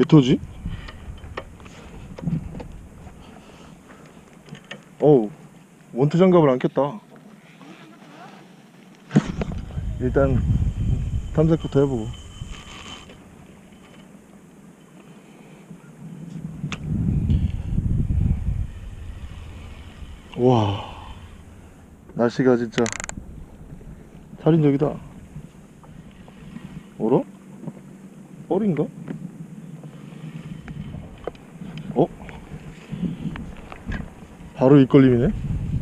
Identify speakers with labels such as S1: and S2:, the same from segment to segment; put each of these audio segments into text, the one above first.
S1: 몇 호지? 어우, 원투 장갑을 안 꼈다. 일단 탐색부터 해보고. 와, 날씨가 진짜 살인적이다. 어라? 뻘인가? 어? 바로 입걸림이네?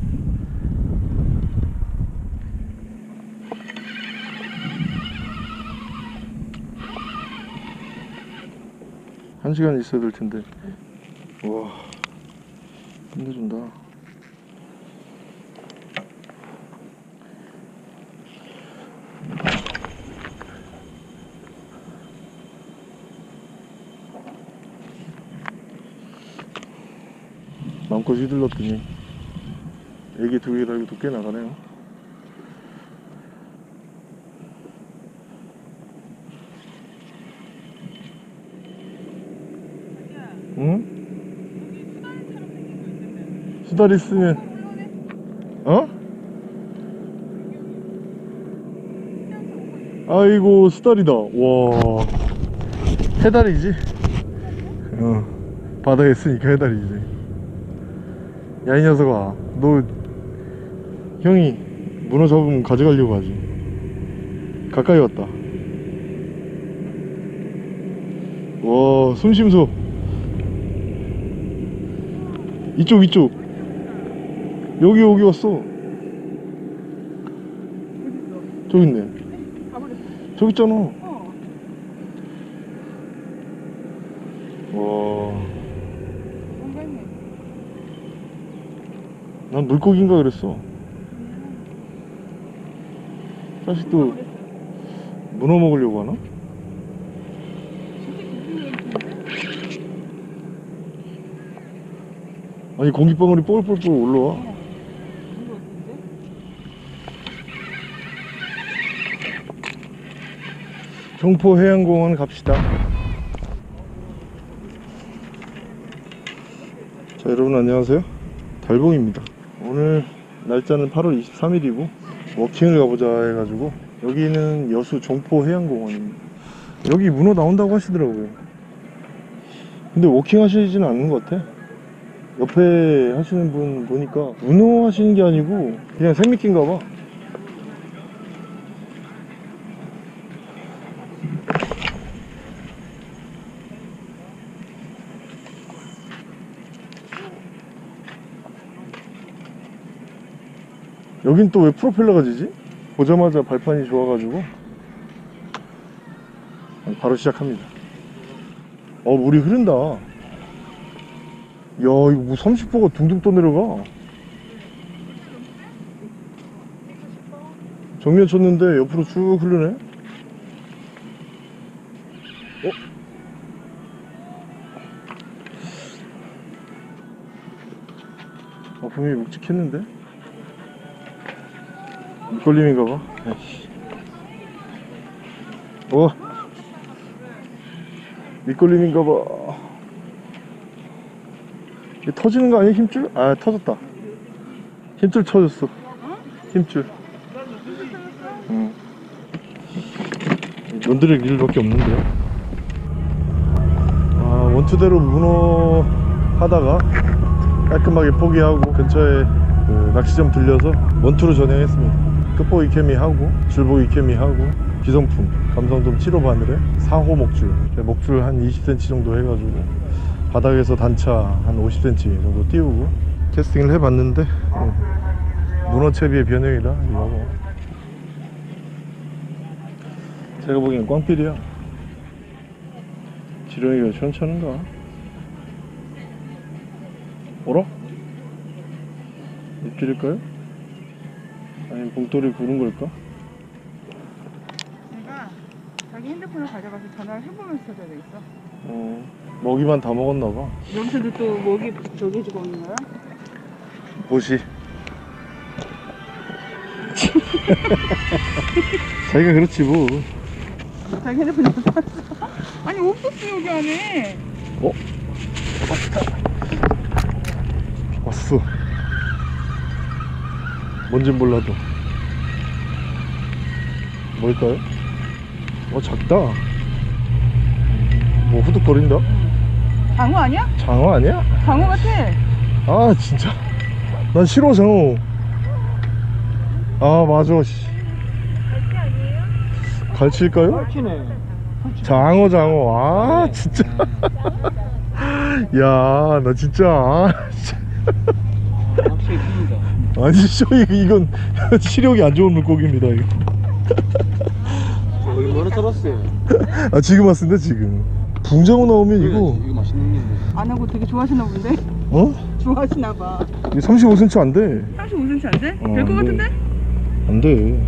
S1: 한 시간 있어야 될 텐데. 와, 힘내준다. 마음껏 휘둘렀더니 애기 두 개 달고도 꽤 나가네요. 응? 수다리 쓰면 어? 아이고, 수다리다. 와, 해달이지. 바다에 있으니까 해달이지. 야, 이 녀석아, 너 형이 문어 잡으면 가져가려고 하지. 가까이 왔다. 와, 숨심소. 이쪽 여기 왔어. 저기 있네. 저기 있잖아. 와, 난 물고기인가 그랬어. 자식도 문어 먹으려고 하나? 아니, 공기방울이 뽀글뽀글 올라와. 종포해양공원 갑시다. 자, 여러분 안녕하세요. 달봉입니다. 오늘 날짜는 8월 23일이고 워킹을 가보자 해가지고 여기는 여수 종포해양공원입니다. 여기 문어 나온다고 하시더라고요. 근데 워킹 하시지는 않는 것 같아. 옆에 하시는 분 보니까 문어 하시는 게 아니고 그냥 생미끼인가 봐. 여긴 또 왜 프로펠러가 지지? 보자마자 발판이 좋아가지고 바로 시작합니다. 물이 흐른다. 야, 이거 뭐 30호가 둥둥 떠내려가. 정면 쳤는데 옆으로 쭉 흐르네. 분명히 묵직했는데? 밑걸림인가봐. 밑걸림인가봐. 터지는 거 아니야? 힘줄? 아, 터졌다. 힘줄 터졌어. 힘줄. 논드릴 일밖에 없는데요. 원투대로 문어 하다가 깔끔하게 포기하고 근처에 그 낚시점 들려서 원투로 전향했습니다. 끝보기 케미 하고 줄보기 케미 하고 기성품 감성돔 7호 바늘에 4호 목줄 한 20cm 정도 해가지고 바닥에서 단차 한 50cm 정도 띄우고 캐스팅을 해봤는데 문어채비의 변형이라 이거 제가 보기엔 꽝필이야. 지렁이가 시원찮은가? 어라? 입질일까요? 아니면 봉돌이 구른 걸까?
S2: 내가 자기 핸드폰을 가져가서 전화를 해보면서 찾아야 되겠어.
S1: 먹이만 다 먹었나봐.
S2: 여기서도 또 먹이 저기 해주고 있는 거야?
S1: 보시. 자기가 그렇지 뭐.
S2: 자기 핸드폰 어디 갔어? 아니 없었어 여기 안에.
S1: 어? 왔어. 뭔진 몰라도. 뭘까요? 작다. 뭐 후둑거린다?
S2: 장어 아니야?
S1: 장어 아니야?
S2: 장어 같아.
S1: 아 진짜 난 싫어 장어. 아 맞아 씨. 갈치일까요?
S3: 갈치네.
S1: 장어 아 진짜 야 나 진짜
S3: 확실히 큽니다.
S1: 아니 이건 시력이 안 좋은 물고기입니다 이거.
S3: 얼마나 잡았어요?
S1: 아 지금 왔습니다 지금. 붕장어 나오면 이거
S3: 이거 맛있는 건데.
S2: 안 하고 되게 좋아하시나 본데?
S1: 어?
S2: 좋아하시나 봐.
S1: 이게 35cm 안 돼.
S2: 35cm 안 돼?
S1: 어,
S2: 될 것
S1: 안 돼.
S2: 같은데?
S1: 안 돼.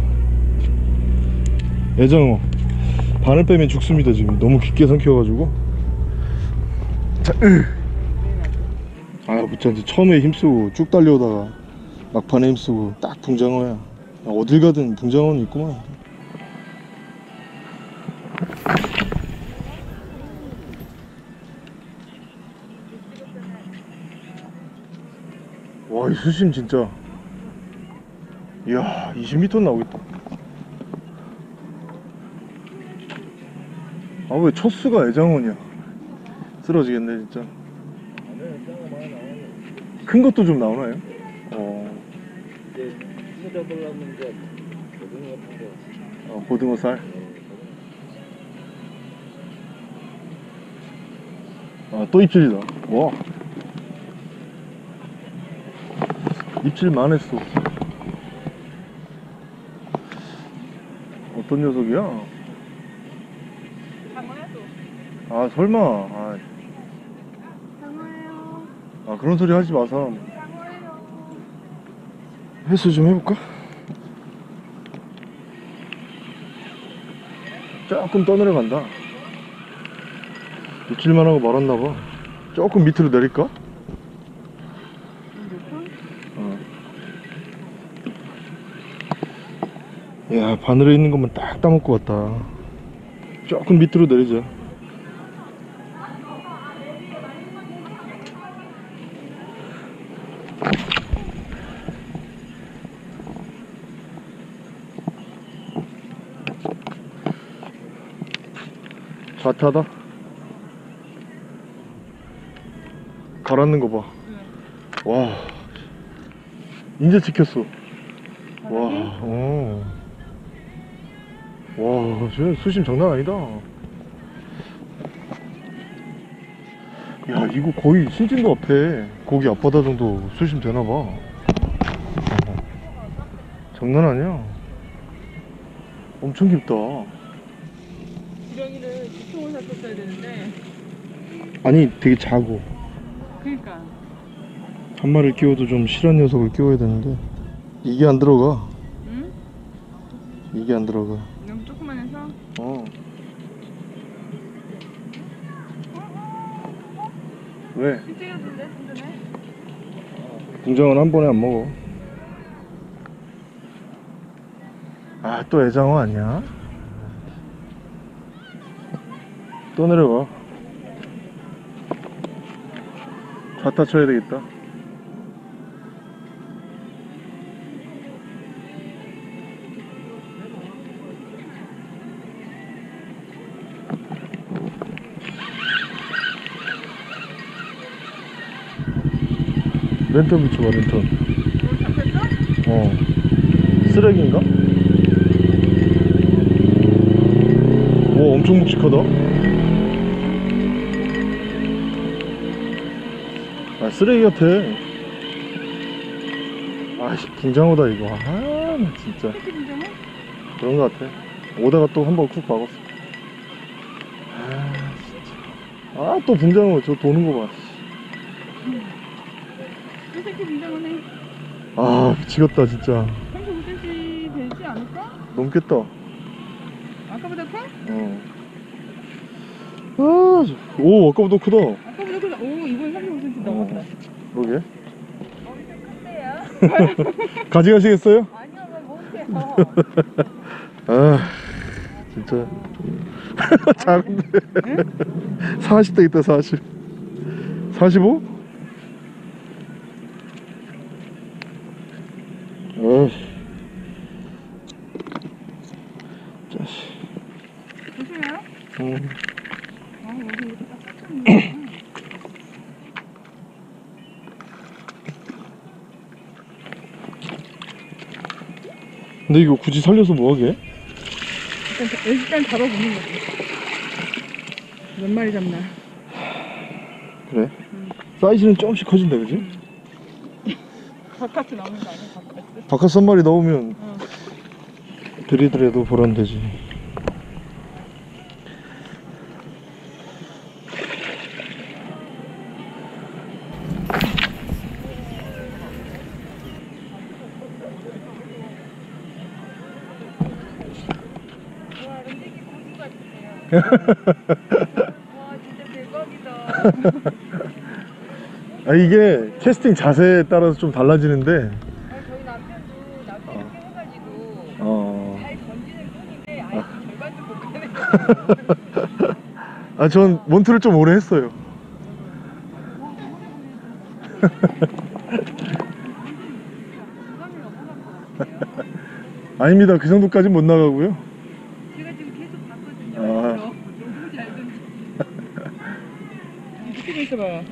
S1: 애장어 바늘 빼면 죽습니다 지금. 너무 깊게 삼켜가지고. 자, 진짜 처음에 힘쓰고 쭉 달려오다가 막판에 힘쓰고 딱 붕장어야. 어딜 가든 붕장어는 있구만. 와, 이 수심 진짜. 이야, 20m 나오겠다. 아, 왜 첫 수가 애장어냐? 쓰러지겠네 진짜. 큰 것도 좀 나오나요?
S3: 이제 뭐 잡으려면 이제 고등어 같은 거.
S1: 고등어살. 또 입질이다. 와, 입질만 했어. 어떤 녀석이야?
S2: 장어야 또.
S1: 설마.
S2: 장어예요.
S1: 그런 소리 하지 마서.
S2: 장어예요.
S1: 회수 좀 해볼까? 조금 떠내려간다. 입질만 하고 말았나봐. 조금 밑으로 내릴까? 야, 바늘에 있는 것만 딱 따먹고 왔다. 조금 밑으로 내리자. 좌타다. 갈았는 거 봐. 와, 이제 찍혔어. 와, 와, 쟤 수심 장난 아니다. 야, 이거 거의 신진도 앞에 고기 앞바다 정도 수심 되나봐. 장난 아니야. 엄청 깊다.
S2: 지렁이를 기통을 샀었어야 되는데.
S1: 아니, 되게 작고.
S2: 그니까.
S1: 한 마리를 끼워도 좀 실한 녀석을 끼워야 되는데 이게 안 들어가.
S2: 응?
S1: 이게 안 들어가.
S2: 너무 조그만 해서.
S1: 왜?
S2: 일찍이었는데 좀 전에.
S1: 붕장어는 한 번에 안 먹어. 또 애장어 아니야? 또 내려가. 좌타 쳐야 되겠다. 랜턴 붙여봐, 랜턴.
S2: 잡혔어?
S1: 쓰레기인가? 오, 엄청 묵직하다. 쓰레기 같아. 아이씨, 붕장어다 이거. 나 진짜.
S2: 이렇게 빈정해?
S1: 그런 거 같아. 오다가 또 한 번 쿡 박았어. 진짜. 또 붕장어 저 도는 거 봐.
S2: 이 새끼 빈정하네.
S1: 미치겠다 진짜.
S2: 35cm 되지 않을까?
S1: 넘겠다.
S2: 아까보다 커?
S1: 오, 아까보다 크다.
S2: 아까보다 크다. 오, 이번에 35cm 넘었다.
S1: 그러게.
S2: 큰데요?
S1: 가져가시겠어요?
S2: 아니요, 왜 못해요?
S1: 진짜 작은데. 40대 있다 40. 45? 자식.
S2: 조심해요. 아, 여기 이렇게 딱 꽂혔네.
S1: 근데 이거 굳이 살려서 뭐하게?
S2: 일단 잡아보는 거지. 몇 마리 잡나.
S1: 그래? 사이즈는 조금씩 커진다 그지?
S2: 바카스 나오는 거 아니야? 바카스?
S1: 바카스 한 마리 넣으면
S2: 응.
S1: 들이더라도 보란 되지.
S2: 와, 진짜 대박이다.
S1: 아 이게 캐스팅 자세에 따라서 좀 달라지는데.
S2: 아니, 저희 남편도 남편이 해가지고 잘 던지는 편인데 아예 절반도 못 가네.
S1: 아 전 몬트를 좀 오래 했어요. 아닙니다. 그 정도까지는 못 나가고요.
S2: 제가 지금 계속 봤거든요.
S1: 아.
S2: 너무 잘 던지. 이렇게 있어봐요.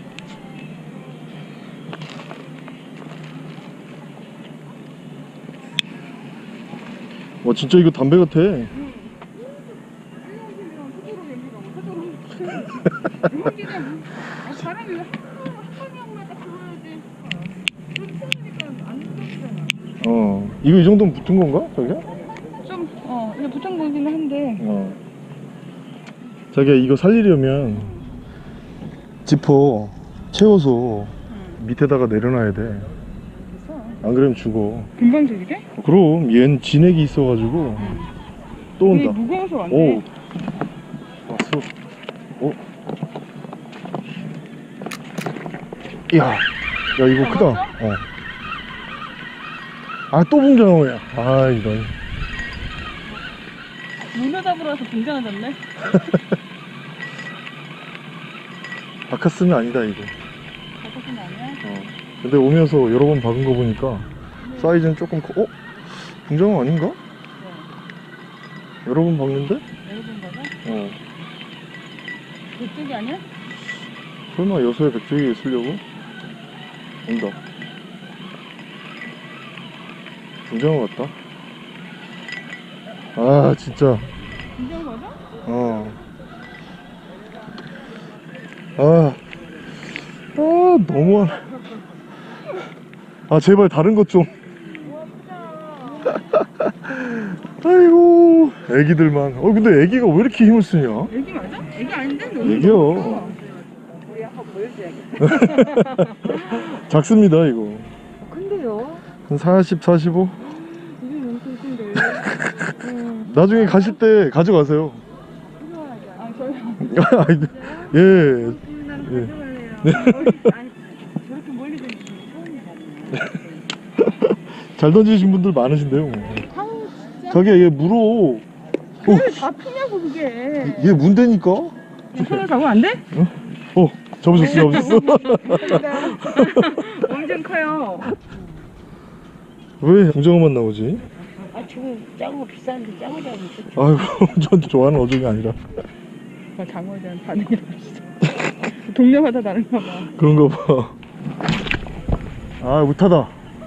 S1: 와 진짜 이거 담배 같아.
S2: 사람이 한 방향마다 들어야지. 그러니까 안 들어지잖아.
S1: 이거 이 정도면 붙은 건가? 저기야?
S2: 좀, 이게 붙은 거긴 한데.
S1: 자기야 이거 살리려면 지퍼 채워서 밑에다가 내려놔야 돼.
S2: 그래서
S1: 안 그러면 죽어.
S2: 금방 들리게?
S1: 그럼 얘는 진액이 있어가지고 또
S2: 근데
S1: 온다.
S2: 무거워서 안
S1: 오.
S2: 돼.
S1: 왔어. 오. 이야. 야 이거 크다. 아 또 붕장어야. 아 이런.
S2: 문어 잡으러 와서 붕장어 잡네?
S1: 바카스는 아니다 이거.
S2: 바카스는 아니야?
S1: 근데 오면서 여러 번 박은 거 보니까 사이즈는 조금 커. 붕장어 아닌가? 여러 번 박는데?
S2: 여러분 봐봐. 그쪽이 아니야?
S1: 설마 여수에 백조기에 쓰려고? 온다. 붕장어 같다. 아 진짜.
S2: 붕장어 맞아?
S1: 너무하네. 아 제발 다른 것 좀. 아이고 애기들만. 근데 애기가 왜 이렇게 힘을 쓰냐?
S2: 애기 맞아? 애기 아닌데? 너무
S1: 애기요.
S2: 커. 우리 한번 보여줘야겠다.
S1: 작습니다 이거.
S2: 큰데요?
S1: 한 40, 45?
S2: 이게 엄청 큰데.
S1: 나중에 가실 때 가져가세요.
S2: 아, 저요?
S1: 아이, 예.
S2: 나는
S1: 예.
S2: 가져갈래요.
S1: 네.
S2: 아니, 저렇게 멀리 던지는 처음이잖아요.
S1: 잘 던지신 분들 많으신데요.
S2: 아우, 진짜.
S1: 자기야 얘 물어.
S2: 그걸 다 피냐고, 그게.
S1: 얘 문대니까.
S2: 손을 잡으면 안 돼?
S1: 접으셨어.
S2: 엄청 커요.
S1: 왜 붕장어만 나오지?
S4: 아 지금 짱어 비싼데 짱어 잡으면 좋지.
S1: 아이고 전 좋아하는 어종이 아니라.
S2: 장어에 대한 반응이 다르시죠. 동네마다 다른가 봐.
S1: 그런가 봐. 아 우타다.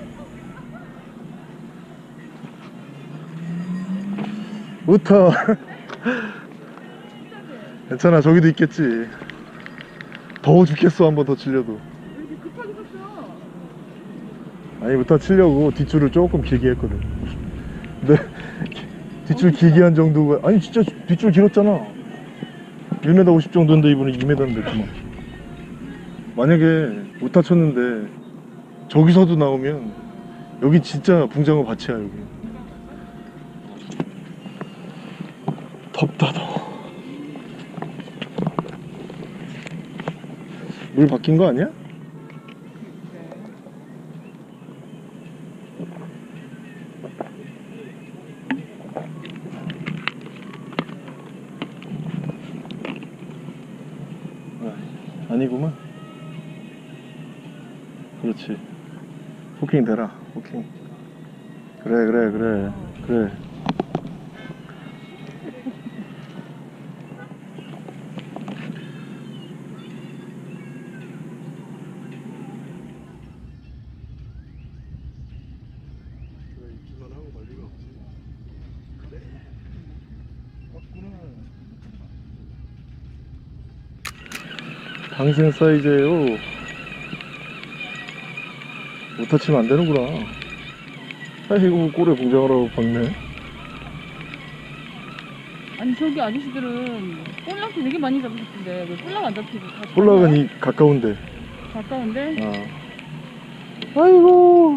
S1: 우타. 괜찮아 저기도 있겠지. 더워 죽겠어 한 번 더 치려도.
S2: 왜 이렇게 급하게 샀어?
S1: 아니 우타 치려고 뒷줄을 조금 길게 했거든. 근데 뒷줄 길게 한 정도가 아니 진짜 뒷줄 길었잖아. 1m 50 정도인데 이번에 2m는 됐구만. 만약에 우타 쳤는데 저기서도 나오면 여기 진짜 붕장어 밭이야 여기. 덥다 더워. 물 바뀐 거 아니야? 아니구만. 그렇지. 후킹 대라. 후킹. 그래. 당신 사이즈에요. 못 다치면 안 되는구나. 아이고, 꼴에 봉장하라고 박네.
S2: 아니 저기 아저씨들은 볼락도 되게 많이 잡으셨던데 왜 볼락 안 잡히고 다
S1: 볼락은 이 가까운데.
S2: 가까운데?
S1: 아이고.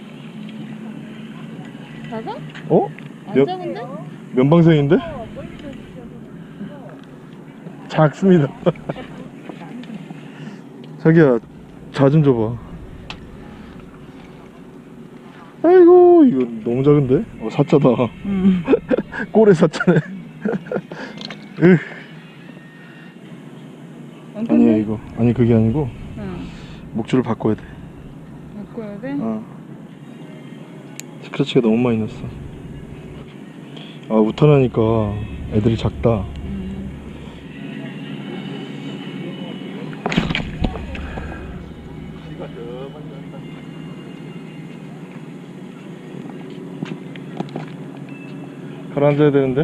S2: 작아?
S1: 어?
S2: 안 작은데?
S1: 면방생인데? 작습니다. 자기야, 자 좀 줘봐. 아이고, 이거 너무 작은데? 사자다. 꼴에 사자네. 아니야, 이거. 아니, 그게 아니고. 목줄을 바꿔야 돼.
S2: 바꿔야 돼?
S1: 스크래치가 너무 많이 났어. 아, 우탄하니까 애들이 작다. 가라앉아야 되는데.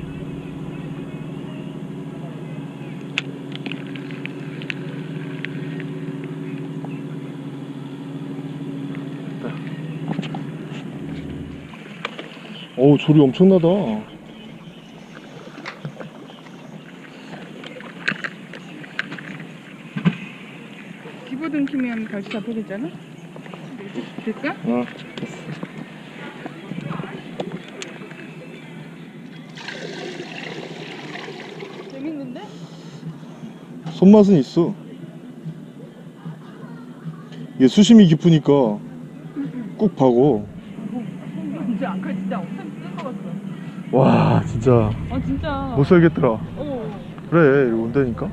S1: 어우, 조리 엄청나다.
S2: 집어든 키면 같이 잡혀겠잖아? 될까?
S1: 됐어.
S2: 재밌는데?
S1: 손맛은 있어. 이게 수심이 깊으니까 꾹 파고.
S2: 진짜 아까 진짜 엄청 쓴거 같아.
S1: 와, 진짜
S2: 진짜
S1: 못 살겠더라.
S2: 어.
S1: 그래, 이거 온다니까.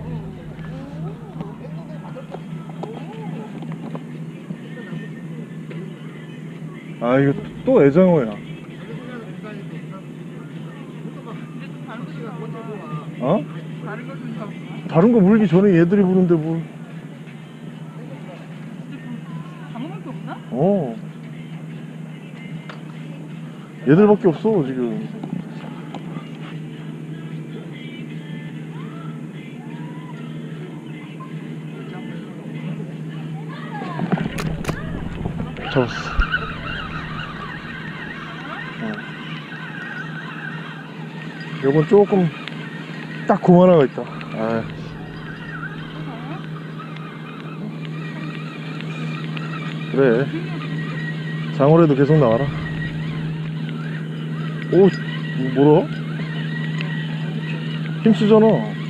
S1: 아, 이거 또 애장어야. 어? 다른 거 물기 전에 얘들이 부는데 뭘.
S2: 방어할 게 없나?
S1: 얘들밖에 없어 지금. 잡았어. 요건 조금 딱 곰 하나가 있다. 그래, 장어라도 계속 나와라. 오, 이거 뭐라? 힘쓰잖아.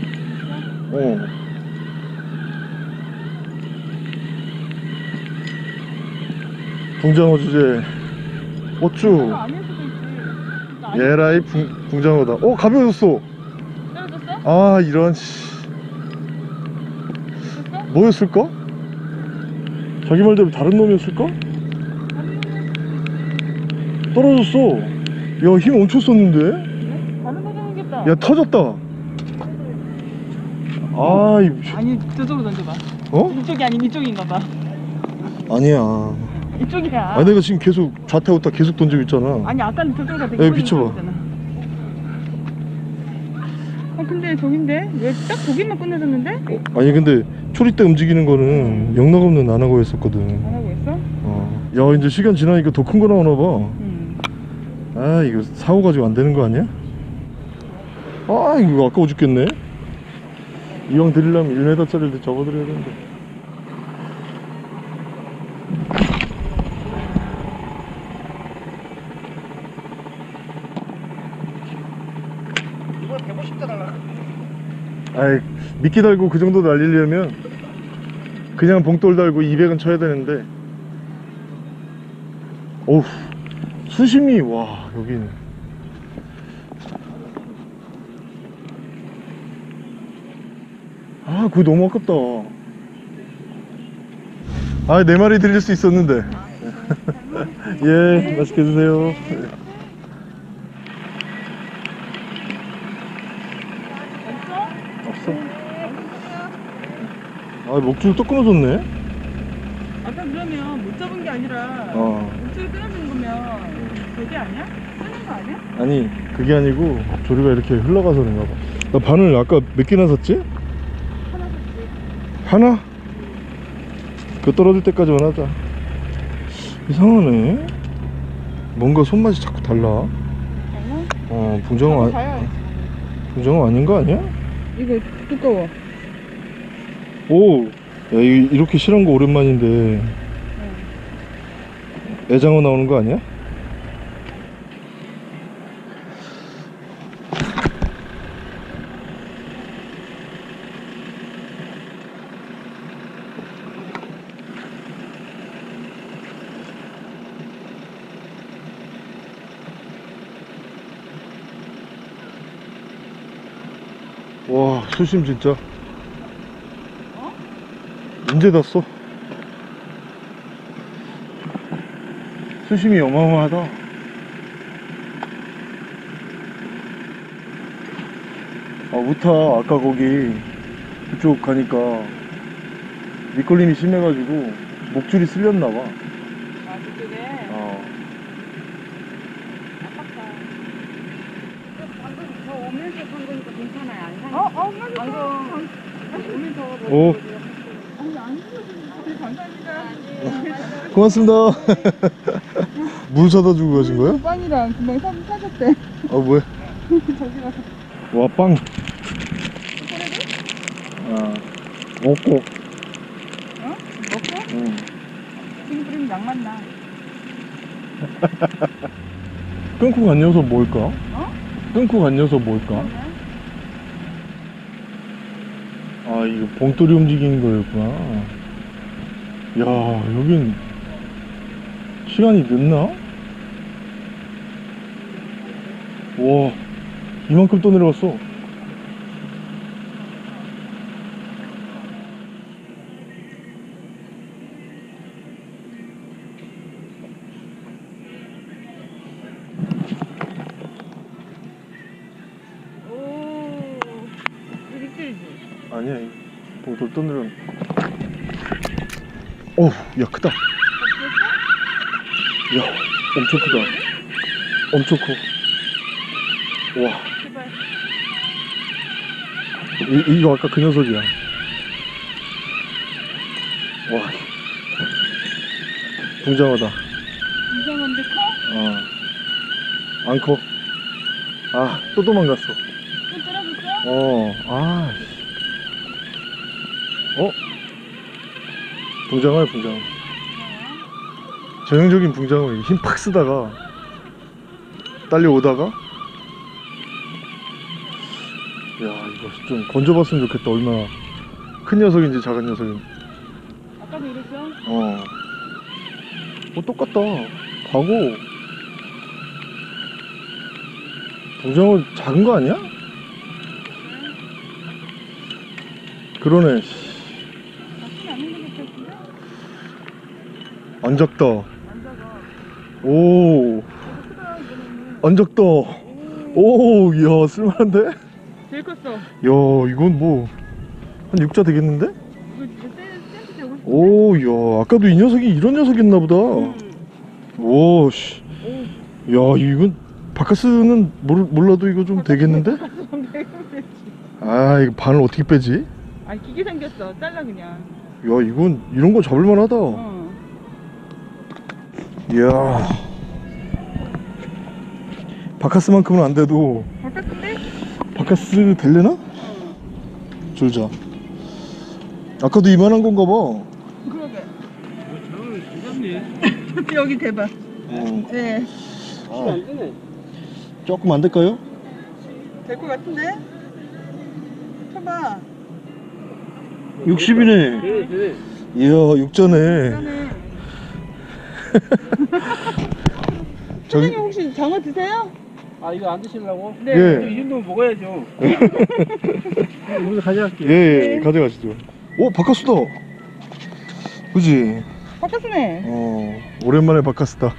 S1: 붕장어 주제. 어쭈.
S2: 아닐 수도 있지.
S1: 얘라이 붕장어다. 가벼워졌어.
S2: 떨어졌어?
S1: 아, 이런 뭐였을까? 자기 말대로 다른 놈이었을까? 떨어졌어. 야, 힘 엄청 썼는데?
S2: 다른 거 생겼다.
S1: 야, 터졌다.
S2: 아니 저쪽으로 던져봐. 이쪽이 아닌 이쪽인가 봐.
S1: 아니야.
S2: 이쪽이야.
S1: 내가 지금 계속 좌타우타 계속 던지고 있잖아.
S2: 아니 아까는 저쪽으로 되게
S1: 여기 비춰봐.
S2: 근데 저긴데? 왜 딱 저기만 끝내줬는데?
S1: 아니, 근데 초리 때 움직이는 거는 영락없는 안하고였었거든.
S2: 안 하고 있어?
S1: 야, 이제 시간 지나니까 더 큰 거 나오나 봐. 이거 사고 가지고 안 되는 거 아니야? 이거 아까워 죽겠네. 이왕 드리려면 1m짜리를 접어드려야 되는데.
S3: 이걸 150대 달라.
S1: 미끼 달고 그 정도 날리려면 그냥 봉돌 달고 200은 쳐야 되는데. 어우, 수심이, 와, 여기는. 그거 너무 아깝다. 아, 4마리 드릴 수 있었는데. 예, 맛있게 드세요. 없어? 아, 목줄 또 끊어졌네.
S2: 아까 그러면 못 잡은 게 아니라 목줄 끊어진 거면 저게 아니야? 끊은 거 아니야?
S1: 아니, 그게 아니고 조류가 이렇게 흘러가서 그런가 봐. 나 바늘 아까 몇 개나 샀지?
S2: 하나 샀지.
S1: 하나? 그거 떨어질 때까지만 하자. 이상하네. 뭔가 손맛이 자꾸 달라.
S2: 달라?
S1: 붕장어 붕장어 아닌 거 아니야?
S2: 이거 두꺼워.
S1: 오, 야, 이렇게 실한 거 오랜만인데. 애장어 나오는 거 아니야? 와, 수심 진짜. 언제 닿았어? 수심이 어마어마하다. 아, 우타 아까 거기 그쪽 가니까 미끌림이 심해가지고 목줄이 쓸렸나봐.
S2: 아, 그쪽에? 아깝다. 방금 저 오면서 산 거니까 괜찮아요. 안 상해. 방금 오면서
S1: 오,
S2: 아니, 안 죽어지는데. 감사합니다.
S1: 고맙습니다. 물 사다 주고 가신 거야?
S2: 빵이랑 금방 사셨대.
S1: 아, 뭐야?
S2: 저기 가서.
S1: 와, 빵. 먹고.
S2: 어? 먹고?
S1: 응.
S2: 지금 그러면 양 맞나?
S1: 끊고 간 녀석 뭘까?
S2: 어?
S1: 끊고 간 녀석 뭘까?
S2: 그러네.
S1: 아, 이거 봉돌이 움직이는 거였구나. 야, 여긴 시간이 늦나? 와, 이만큼 또 내려갔어.
S2: 오, 이거 미끌지?
S1: 아니야, 봉돌 또 내려. 어우, 야, 크다. 야, 엄청 크다. 엄청 커. 와,
S2: 제발.
S1: 이거 아까 그 녀석이야. 와, 붕장어다.
S2: 이상한데 커?
S1: 안 커. 아, 또 도망갔어.
S2: 또 떨어졌어?
S1: 아, 붕장어야, 붕장어. 전형적인 붕장어. 힘 팍 쓰다가 딸려오다가. 야, 이거 좀 건져봤으면 좋겠다. 얼마나 큰 녀석인지 작은 녀석인지.
S2: 아까도 이랬어?
S1: 똑같다. 가고. 붕장어 작은 거 아니야? 그러네.
S2: 나쁘지 않은 것 같은데?
S1: 안 작다.
S2: 안 작아.
S1: 오,
S2: 크다, 이거는.
S1: 안 작다. 오, 이야, 쓸만한데?
S2: 제일 컸어.
S1: 야, 이건 뭐 한 6자 되겠는데?
S2: 이거 진짜 센스 되고 싶은데?
S1: 오, 야, 아까도 이 녀석이 이런 녀석이었나 보다. 오, 씨. 야, 이건 바카스는 몰라도 이거 좀 되겠는데? 아, 이거 바늘 어떻게 빼지?
S2: 아, 기계 생겼어. 잘라 그냥.
S1: 야, 이건 이런 거 잡을만 하다. 이야, 바카스만큼은 안 돼도
S2: 바깥인데?
S1: 바카스 될래나? 줄자. 아까도 이만한 건가 봐.
S2: 그러게.
S3: 저는 괜찮네.
S2: 여기 대박. 네.
S3: 안 되네.
S1: 조금 안 될까요?
S2: 될 것 같은데? 쳐봐.
S1: 60이네.
S3: 그래.
S1: 이야, 6자네.
S2: 그러네.
S1: 저기,
S2: 사장님 혹시 장어 드세요?
S3: 아, 이거 안 드시려고?
S2: 네.
S1: 예.
S3: 이 정도면 먹어야죠. 이거 가져갈게요.
S1: 예, 가져가시죠. 오, 바카스다. 그지?
S2: 바꿨으네.
S1: 오랜만에 바카스다.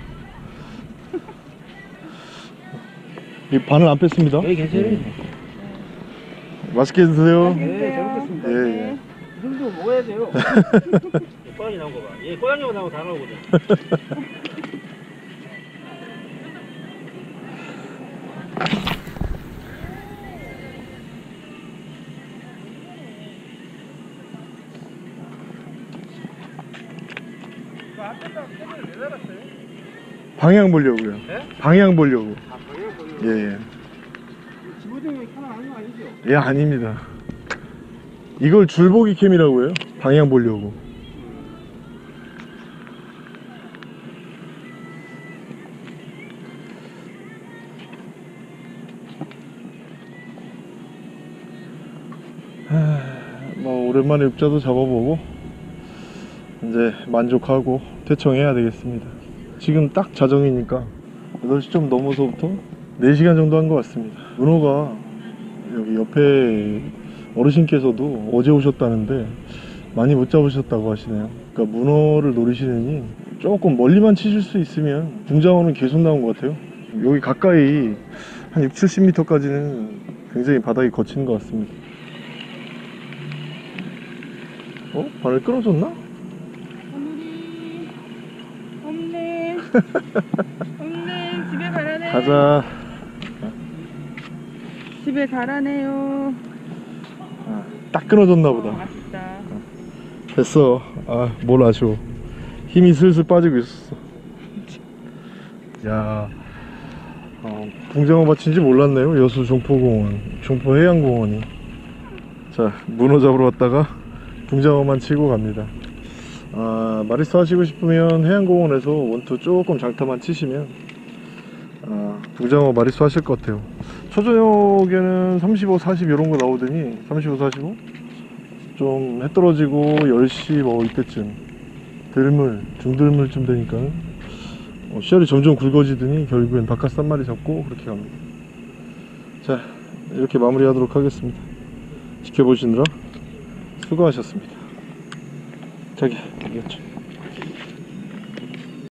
S1: 이 바늘 안 뺐습니다.
S3: 여기 괜찮아요.
S1: 맛있게 드세요.
S3: 네, 잘 먹겠습니다.
S1: 예, 예.
S3: 이 정도 먹어야 돼요. 꼬랑이 나온 거 봐. 얘 꼬랑이만 나오면 다 나오거든.
S1: 방향 보려고요.
S3: 네?
S1: 방향 보려고.
S3: 아, 방향 보는
S1: 예, 예.
S3: 집어등이 하나 하는 거 아니죠?
S1: 예, 아닙니다. 이걸 줄보기 캠이라고 해요. 방향 보려고. 뭐 오랜만에 읍자도 잡아보고 이제 만족하고 퇴청해야 되겠습니다. 지금 딱 자정이니까 8시 좀 넘어서부터 4시간 정도 한 것 같습니다. 문어가 여기 옆에 어르신께서도 어제 오셨다는데 많이 못 잡으셨다고 하시네요. 그러니까 문어를 노리시느니 조금 멀리만 치실 수 있으면 붕장어는 계속 나온 것 같아요. 여기 가까이 한 6, 70m까지는 굉장히 바닥이 거친 것 같습니다. 바늘 끊어졌나?
S2: 오늘이 없네. 없네. 집에 가라네.
S1: 가자.
S2: 집에 가라네요.
S1: 딱 끊어졌나 보다.
S2: 아쉽다.
S1: 됐어. 뭘 아쉬워. 힘이 슬슬 빠지고 있었어. 야, 붕장어 밭인지 몰랐네요. 여수 종포공원, 종포해양공원이. 자, 문어 잡으러 왔다가 붕장어만 치고 갑니다. 마리스 하시고 싶으면 해양공원에서 원투 조금 장타만 치시면 붕장어 마리수 하실 것 같아요. 초저녁에는 35, 40 이런 거 나오더니 35, 45 좀 해 떨어지고 10시 뭐 이때쯤 들물, 중들물쯤 되니까 씨알이 점점 굵어지더니 결국엔 바카스 한 마리 잡고 그렇게 갑니다. 자, 이렇게 마무리하도록 하겠습니다. 지켜보시느라 수고하셨습니다. 자기, 여기였죠.